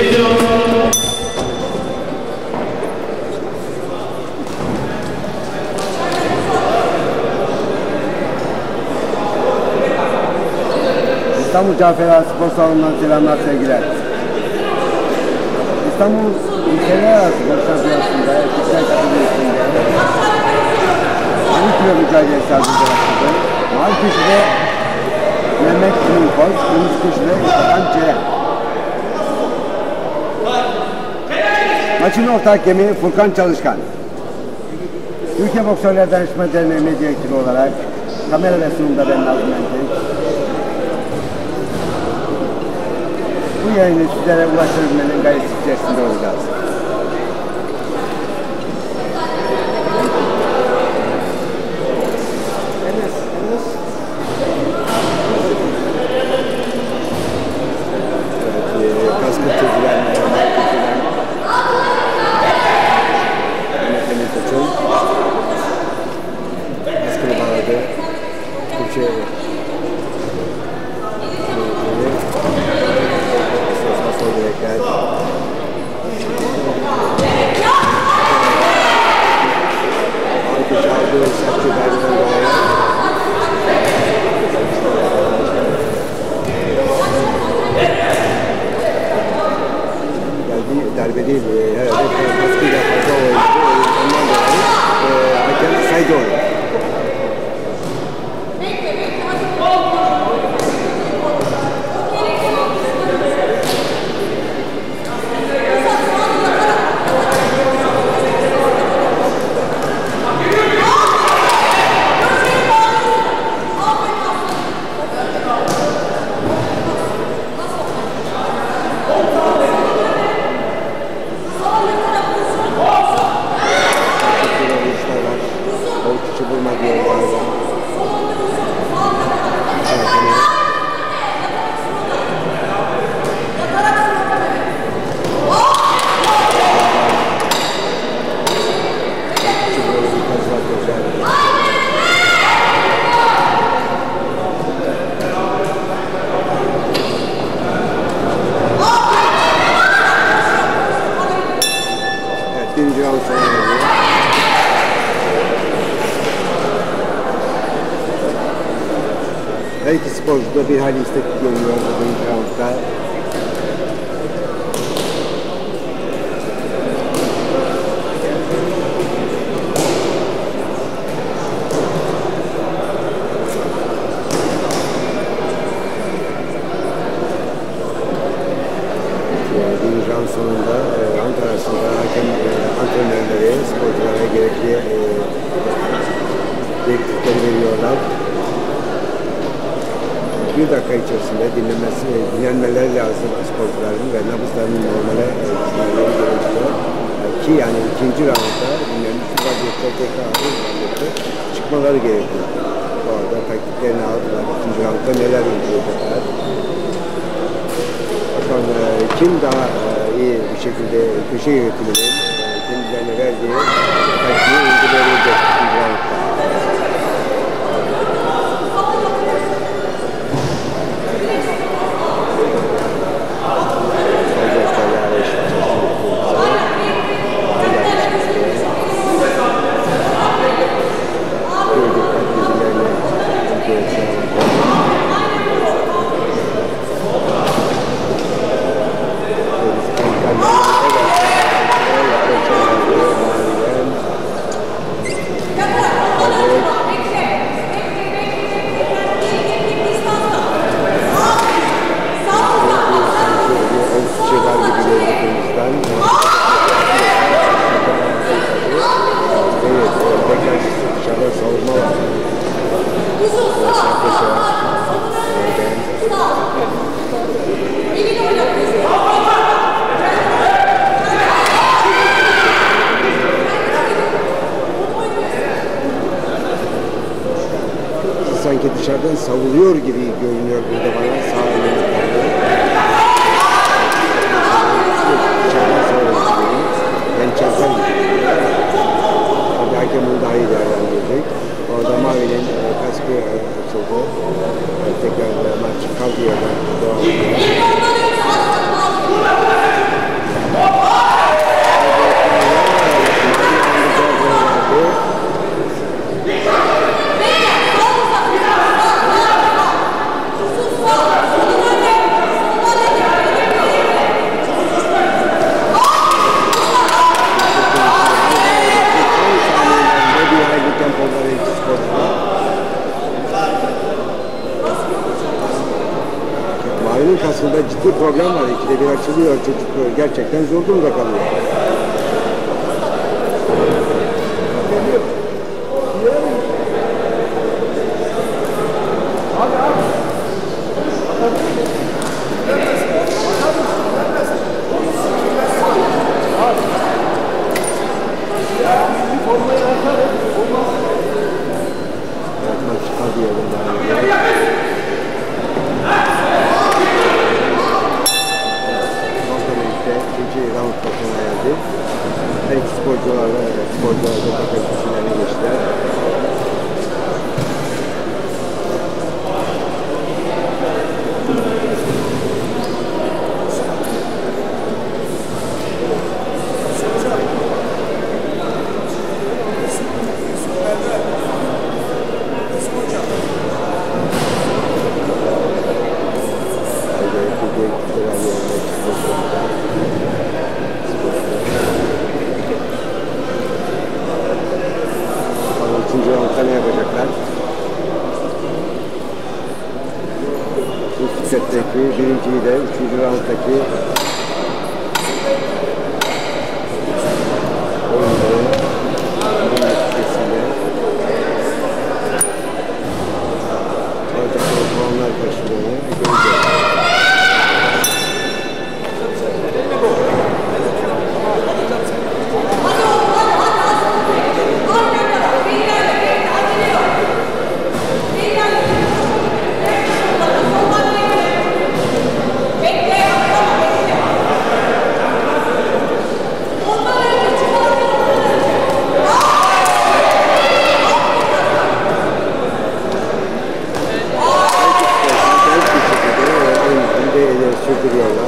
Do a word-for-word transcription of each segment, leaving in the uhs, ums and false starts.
İstanbul Cafer Ağa Spor Salonu'ndan selamlar, sevgiler. İstanbul İlçeler Arası Spor Şampiyonası'nda erkekler kategorisinde on kilo mücadelesi ardından başladı. Mavi köşede Mehmet Kırmızı, kırmızı köşede İstan Ceren. Maçın ortak hakemi Furkan Çalışkan. Türkiye Boksörler Danışma Derneği Medya Direktörü olarak kamera ve sunumda ben Nazım Entelik. Bu yayını sizlere ulaştırabilmenin gayesi içerisinde olacağız. Darbe değil, herhalde kaskıyla fazla oyuncu, ondan dolayı hakem saydı onu. Her iki sporcu da bir hali istekli görünüyor bugün roundda. Birinci round sonunda round arasında hakem antrenörleri sporculara gerekli direktifleri veriyorlar. Bir dakika içerisinde dinlenmesi, dinlenmeleri lazım sporcuların ve nabızlarının normale düşmeleri gerekiyor. Ki yani ikinci roundda dinlenmiş vaziyette tekrar vaziyette çıkmaları gerekiyor. Orada taktiklerini aldılar. İkinci roundda neler uygulayacaklar. Bakalım kim daha iyi bir şekilde köşe yönetiminin kendilerine verdiği taktiği uygulayabilecek ikinci roundda. Sanki dışarıdan savuruyor gibi görünüyor burada bana sağ elini. Dışarıdan savuruyor gibi. Ben çarpar gibi. Tabii hakem bunu daha iyi değerlendirecek. Orada Mavi'nin e, kaskı e, açıldı. E, tekrar e, maç kaldığı yerden devam ediyor. ciddi problem var. İkide bir açılıyor. Çocuk gerçekten zor durumda kalıyor. Her iki sporcularla, sporcularla da kalitesinden geçtiler. İkinci roundda ne yapacaklar? İlk setteki birinciyi de üçüncü rounddaki oyunları bunun neticesinde alacakları puanlar karşılığını göreceğiz. Sürdürüyorlar.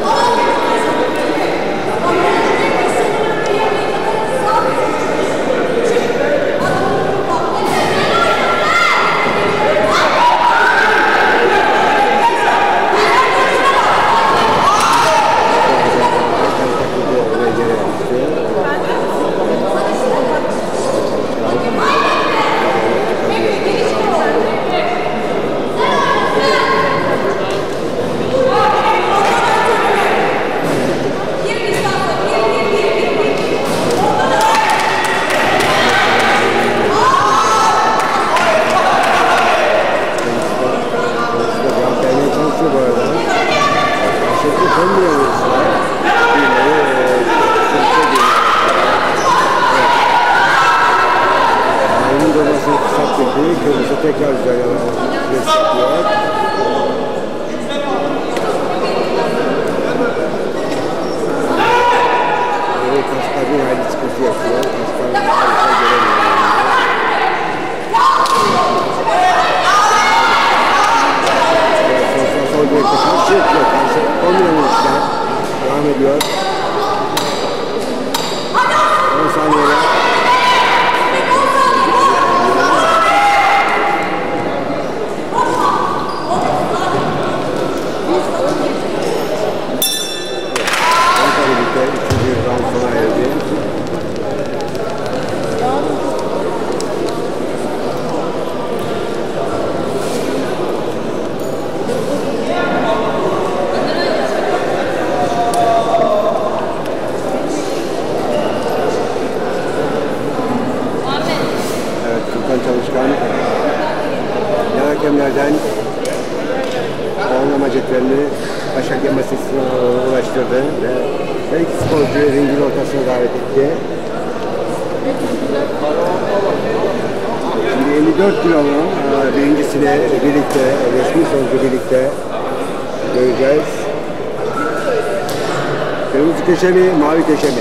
Kırmızı tekrar üzerine resliyor. Evet, Kaspar'ın hayli sıkıntı yapıyor. Kaspar'ın harika göremiyor. Sosyal sol direkte karşı yapıyor. Karşı olmayan işler devam ediyor. on saniyeler. Çalışkan yan hakemlerden puanlama cetvelini baş hakem masasına ulaştırdı ve her iki sporcuyu ringin ortasına davet etti. Şimdi elli dört kilonun birincisini birlikte, resmi sonucu birlikte göreceğiz. Kırmızı köşe mi, mavi köşe mi?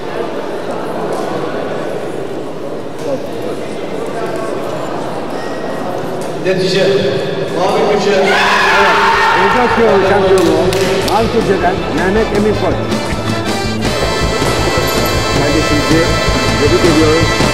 Netice, mavi köşe. Evet, Ocak yolu şampiyonu mavi köşeden Mehmet Emin Koç. Kardeşimizi tebrik ediyoruz.